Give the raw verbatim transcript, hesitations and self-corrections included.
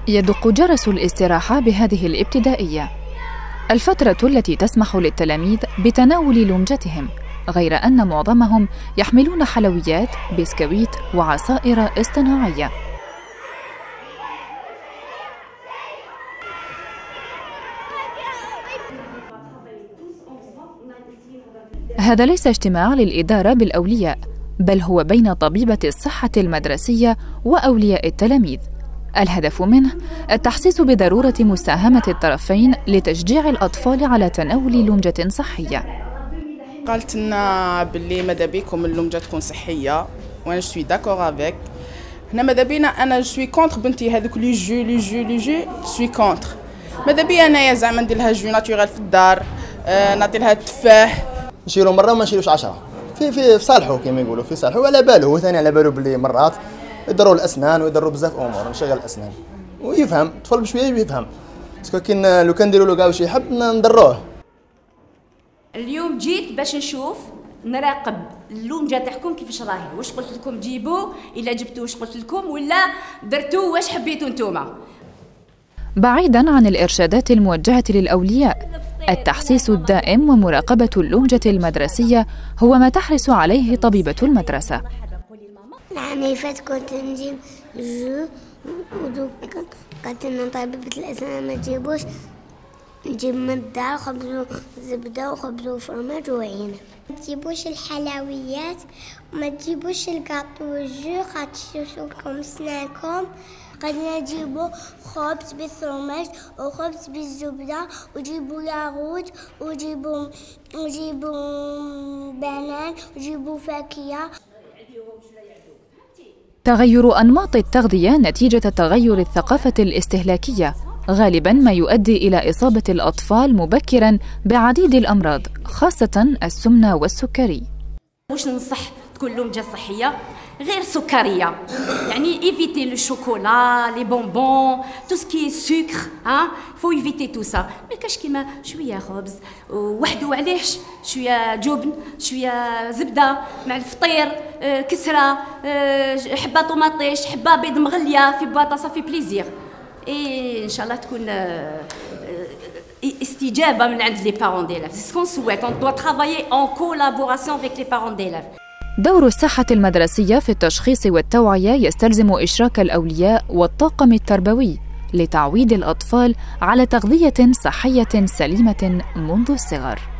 يدق جرس الاستراحة بهذه الابتدائية، الفترة التي تسمح للتلاميذ بتناول لمجتهم، غير أن معظمهم يحملون حلويات، بسكويت وعصائر اصطناعية. هذا ليس اجتماع للإدارة بالأولياء، بل هو بين طبيبة الصحة المدرسية وأولياء التلاميذ. الهدف منه التحسيس بضرورة مساهمة الطرفين لتشجيع الأطفال على تناول لمجة صحية. قالت لنا باللي ماذا بيكم اللمجة تكون صحية، وانا شوي داكور افيك. هنا ماذا بينا انا شوي كونتر بنتي هذوك لي جو لي جو لي جو شوي كونتر. ماذا بيا انايا زعما ندير لها جو ناتوريل في الدار، آه نعطي لها التفاح. نشيرو مره وما نشيروش عشرة، في في في صالحو كما يقولوا، في صالحو على باله، هو ثاني على باله باللي مرات يضروا الاسنان ويضروا بزاف امور، نشغل الاسنان ويفهم الطفل بشويه يفهم. باسكو كي لو كان نديروا له كاع واش يحب نضروه. اليوم جيت باش نشوف نراقب اللمجه تاعكم كيفاش راهي، واش قلت لكم جيبوا، الا جبتوا واش قلت لكم، ولا درتوا واش حبيتوا نتوما. بعيداً عن الإرشادات الموجهة للأولياء، التحسيس الدائم ومراقبة اللمجة المدرسية هو ما تحرص عليه طبيبة المدرسة. العام اللي فات كنت نجيب جو ودوك قالت لنا طبيبة الأسنان ما تجيبوش، نجيب من الدار خبز وزبدة وخبز وفرماج وعينة. ما تجيبوش الحلويات وما تجيبوش الكاطو والجو خاطر يوصلكم سنانكم. قدنا نجيبو خبز بالفرماج وخبز بالزبدة وجيبو ياغوت وجيبو وجيبو بنان وجيبو فاكهة. تغير أنماط التغذية نتيجة تغير الثقافة الاستهلاكية غالباً ما يؤدي إلى إصابة الأطفال مبكراً بعديد الأمراض، خاصة السمنة والسكري. واش ننصح تكون لمجة صحية غير سكرية، يعني ايفيتي لو شوكولا، لي بونبون، تو سكي سكر، ها فو ايفيتي تو سا. ما كاش كيما شوية خبز وحده، علاش شوية جبن، شوية زبدة مع الفطير، كسرة، حبة طوماطيش، حبة بيض مغلية في بواطة صافي بليزير. إيه إن شاء الله تكون استجابة من عند لي بارون ديلاف. سي سكون سويت، اون دوا ترافايي اون كولابوراسيون افيك لي بارون ديلاف. دور الصحة المدرسية في التشخيص والتوعية يستلزم إشراك الأولياء والطاقم التربوي لتعويد الأطفال على تغذية صحية سليمة منذ الصغر.